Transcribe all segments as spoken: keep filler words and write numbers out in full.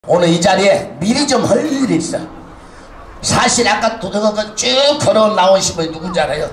오늘 이 자리에 미리 좀 할 일이 있어. 사실 아까 도덕을 쭉 걸어 나오신 분이 누군지 알아요?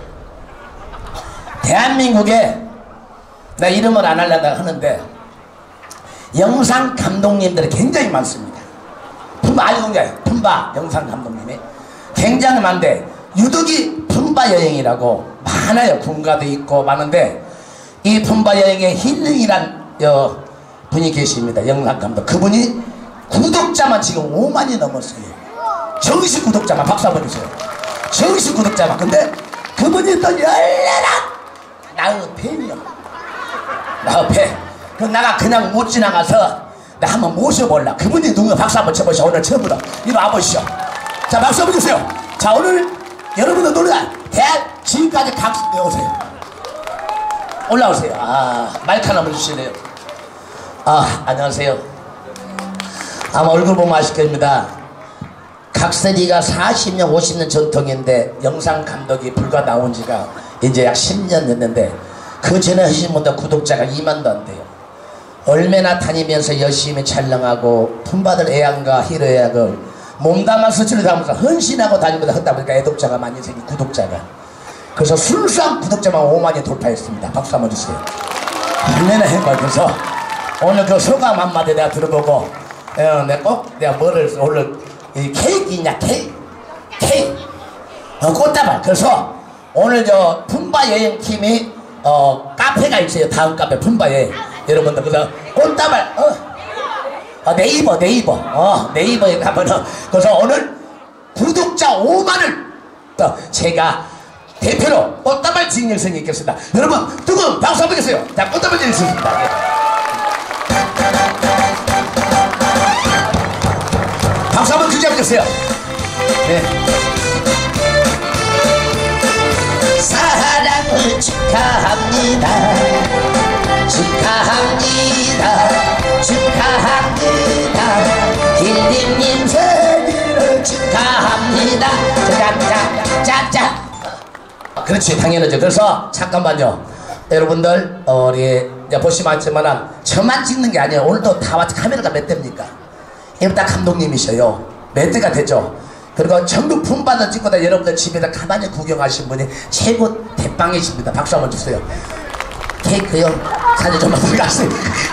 대한민국에 나 이름을 안 하려다 하는데 영상 감독님들이 굉장히 많습니다. 품바 아니군요. 품바 영상 감독님이 굉장히 많은데 유독이 품바 여행이라고 많아요. 군가도 있고 많은데 이 품바 여행에 힐링이란 어, 분이 계십니다. 영상 감독. 그분이 구독자만 지금 오만이 넘었어요. 정식 구독자만. 박수 한번 주세요. 정식 구독자만. 근데 그분이 또 열렬한 나의 팬이요. 나의 팬. 그 나가 그냥 못 지나가서 나 한번 모셔볼라. 그분이 누구야? 박수 한번 쳐보시오. 오늘 처음으로 이리 와보시오. 자, 박수 한번 주세요. 자, 오늘 여러분들 놀라 대한 지금까지 각수 오세요. 올라오세요. 아, 마이크 하나만 주실래요? 아, 안녕하세요. 아마 얼굴 보면 아실 겁니다. 각설이가 사십 년 오십 년 전통인데 영상 감독이 불과 나온 지가 이제 약 십 년 됐는데 그 전에 하신 분들 구독자가 이만도 안 돼요. 얼마나 다니면서 열심히 촬영하고 품바들 애양과 히로애양을 몸담아서 치료하면서 헌신하고 다니면서 하다 보니까 애독자가 많이 생긴 구독자가. 그래서 순수한 구독자만 오만이 돌파했습니다. 박수 한번 주세요. 얼마나 행복해. 그래서 오늘 그 소감 한마디 내가 들어보고 어, 내가 꼭 내가 뭐를 오늘 이 케이크 있냐 케이크 케이크 어, 꽃다발. 그래서 오늘 저 품바 여행팀이 어 카페가 있어요. 다음 카페 품바 여행 여러분들. 그래서 꽃다발 어, 어 네이버 네이버 어 네이버에 가면은 그래서 오늘 구독자 오만을 어, 제가 대표로 꽃다발 진행성이 있겠습니다. 여러분 뜨거운 박수 한번 주세요. 자, 꽃다발 진행성입니다. 예. 박수 한번 주지 않겠어요? 네. 사랑을 축하합니다. 축하합니다. 축하합니다. 힐링님 생일을 축하합니다. 짠짠짠짠. 그렇지, 당연하죠. 그래서 잠깐만요. 여러분들 어, 우리 보시면 알지만 저만 찍는 게 아니에요. 오늘도 다 왔지. 카메라가 몇 대입니까? 이거 딱 감독님이셔요. 몇 대가 되죠. 그리고 전부 품바다 찍고다 여러분들 집에다 가만히 구경하신 분이 최고 대빵이십니다. 박수 한번 주세요. 케이크요? 사진 좀만 들어가세요.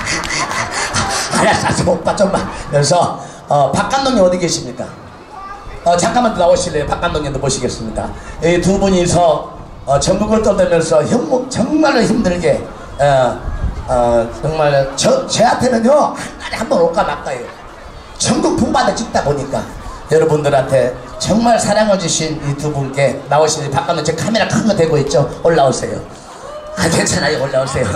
알았어, 알았어. 오빠 좀만. 그래서 어, 박 감독님 어디 계십니까? 어, 잠깐만 나오실래요? 박 감독님도 모시겠습니다. 이 두 분이서 어, 전국을 떠들면서 형, 정말로 힘들게 어, 어, 정말 저, 저한테는요 한 달에 한 번 올까 말까요. 전국 품바다 찍다 보니까 여러분들한테 정말 사랑을 주신 이 두 분께 나오시는 박 감독님 제 카메라 큰 거 대고 있죠? 올라오세요. 아, 괜찮아요. 올라오세요.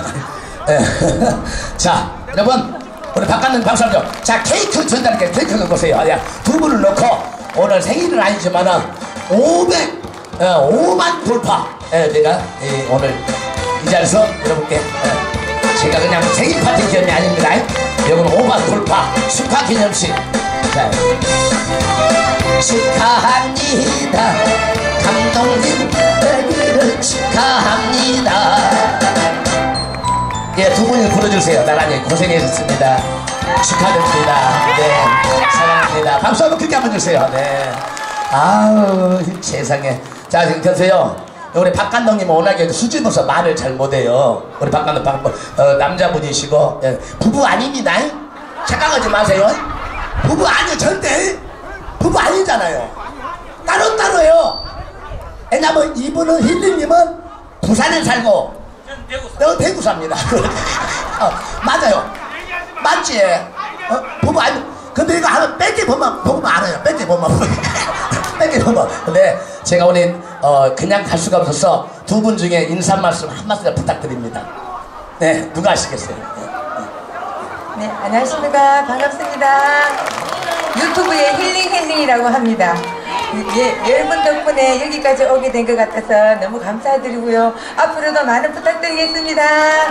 자, 여러분 우리 박 감독님 박수 한번 줘. 자, 케이크 전달할게요. 케이크를 보세요. 야, 두 분을 놓고 오늘 생일은 아니지만은 오백, 어, 오만 돌파. 예, 제가 예, 오늘 이 자리에서 여러분께 예, 제가 그냥 생일 파티 기념이 아닙니다. 여러분 오만 돌파 축하 기념식. 자, 축하합니다. 감독님 생일을 축하합니다. 예, 두 분이 불러주세요. 나란히 고생하셨습니다. 축하드립니다. 네, 사랑합니다. 박수 한번 크게 한번 주세요. 네. 아우, 세상에. 자, 지금 보세요. 우리 박 감독님은 워낙에 수줍어서 말을 잘 못해요. 우리 박 감독, 박, 어, 남자분이시고, 예, 부부 아닙니다. 착각하지 마세요. 부부 아니요, 절대. 부부 아니잖아요. 따로따로요. 왜냐면 이분은 힐링님은 부산에 살고, 너 대구 삽니다. 어, 맞아요. 맞지? 어, 부부 아니, 근데 이거 하나 뺏기 보면, 보면 알아요. 뺏기 보면. 뺏기 보면. 근데 제가 오늘, 어, 그냥 갈 수가 없어서 두 분 중에 인사 말씀 한 말씀 부탁드립니다. 네, 누가 하시겠어요? 네, 네, 안녕하십니까. 반갑습니다. 유튜브의 힐링 힐링이라고 합니다. 예, 여러분 덕분에 여기까지 오게 된 것 같아서 너무 감사드리고요. 앞으로도 많은 부탁드리겠습니다.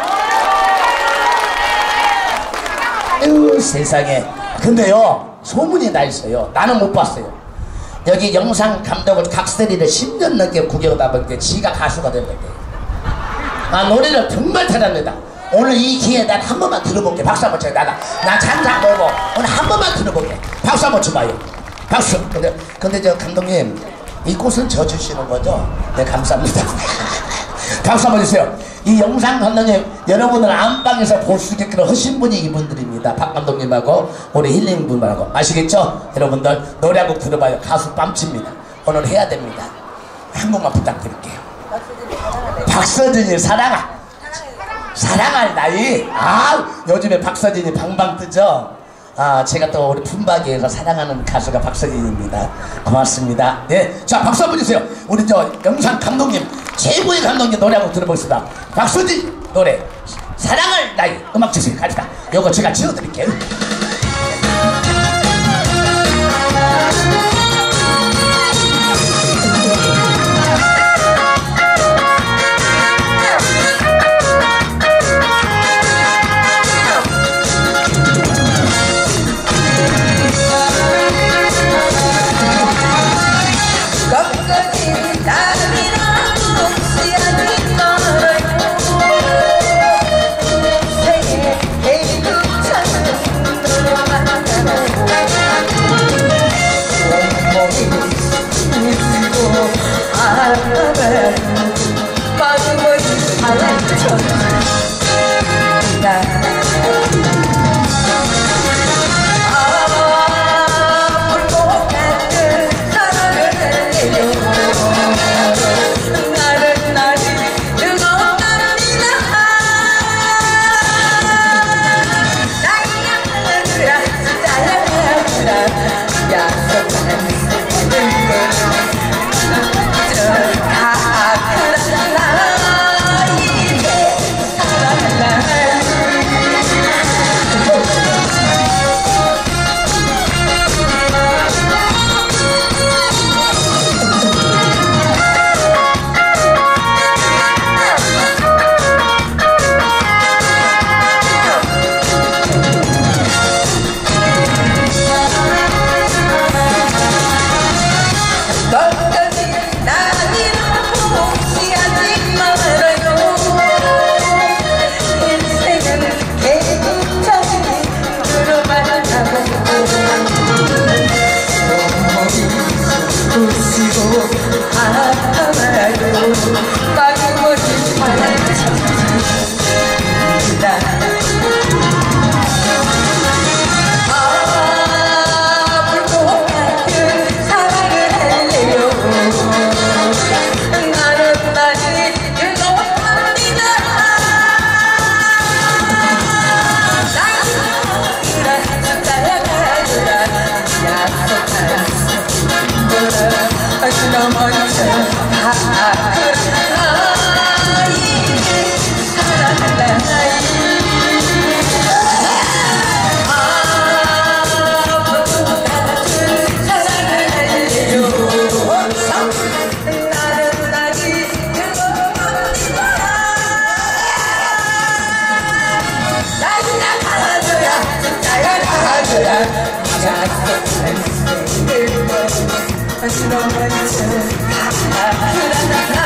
아유, 세상에. 근데요, 소문이 나 있어요. 나는 못 봤어요. 여기 영상 감독을 각설이를 십 년 넘게 구경하다 보니까 지가 가수가 된 거예요. 아, 노래를 정말 잘합니다. 오늘 이 기회에 난 한 번만 들어볼게. 박수 한번 쳐요. 나나 나 장사 보고 오늘 한 번만 들어볼게. 박수 한번 쳐봐요. 박수. 근데 근데 저 감독님 이 꽃은 저 주시는 거죠? 네, 감사합니다. 박수 한번 주세요. 이 영상 감독님 여러분들 안방에서 볼 수 있게끔 하신 분이 이분들입니다. 박 감독님하고 우리 힐링 분하고 아시겠죠? 여러분들 노래 한 곡 들어봐요. 가수 빰칩니다. 오늘 해야 됩니다. 한 곡만 부탁드릴게요. 박서진이 사랑아. 사랑할 나이. 아 요즘에 박서진이 방방 뜨죠. 아 제가 또 우리 품바기에서 사랑하는 가수가 박서진입니다. 고맙습니다. 네, 자 박수 한번 주세요. 우리 저 영상 감독님 최고의 감독님 노래 한곡 들어보겠습니다. 박서진 노래 사랑할 나이 음악 주세요. 갑시다. 요거 제가 지어드릴게요. I